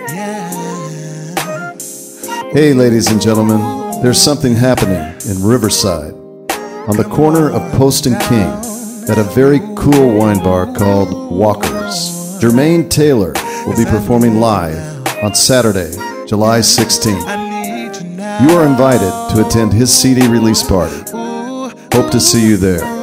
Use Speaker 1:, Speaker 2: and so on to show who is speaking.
Speaker 1: Hey, ladies and gentlemen, there's something happening in Riverside on the corner of Post and King at a very cool wine bar called Walker's. Jermaine Taylor will be performing live on Saturday, July 16th. You are invited to attend his CD release party. Hope to see you there.